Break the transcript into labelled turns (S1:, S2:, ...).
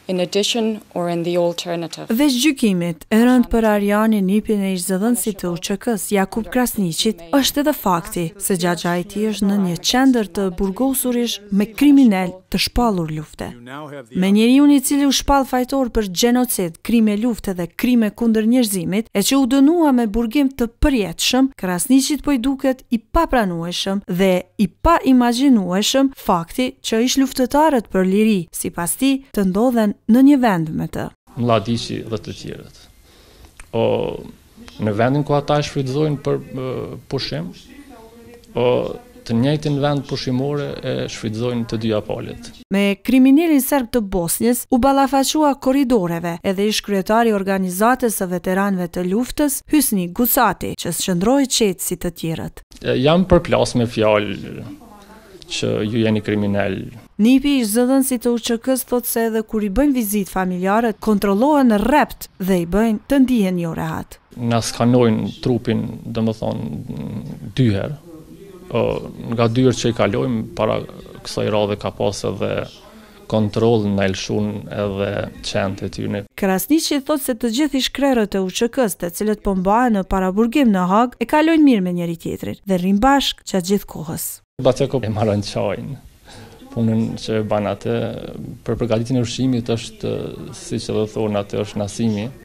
S1: in addition or in the alternative.
S2: Veç gjykimit e rënd për Arianin Nipin e ish-zëdhënësit të UÇK-s Jakub Krasniqit është edhe fakti se xhaxha i tij është në një qendër të burgosurish me kriminal të shpallur lufte. Me njeriun i cili u shpall fajtor për gjenocid, krime lufte dhe krime kundër njerëzimit, e që u dënua me burgim të përjetshëm, Krasniqit po i duket i papranueshëm dhe i pa imagjinueshëm fakti që ish luftëtarët për liri, sipas tij, të ndodhen në një vend me të.
S3: Mladiqi dhe të tjerët. Në vendin ku ata shfrytëzojnë për pushim, të njëjtin vend pushimore e shfrytëzojnë të dyja palët.
S2: Me kriminalin serb të Bosnjës u ballafaqua korridoreve edhe ish kryetari i organizatës së veteranëve të luftës, Hysni Gucati, që shndroi qetë si të tjerët.
S3: Jam përplas me fjalë që ju jeni kriminal.
S2: Nipi ish-zëdhënësit të UÇK-s thotë se edhe kur i bëjnë vizitë familjarët, kontrollohen rrept dhe i bëjnë të ndihen jo rehat.
S3: Na skanojnë trupin, domethënë 2 herë. Nga dyrë që i kalojmë, para kësaj radhe ka pas edhe kontroll në elshun edhe qenë të tyne.
S2: Krasniqi thotë se të gjithë ish-krerët e UÇK-s, të cilët po mbahen në paraburgim në Hag, e kalojnë mirë me njëri tjetrin dhe rrin bashkë gjatë gjithë kohës.
S3: Bateko e marrën çajin. Punën që e ban atë për përgatitjen e ushqimit është, siç edhe thonë atë, është nasimi.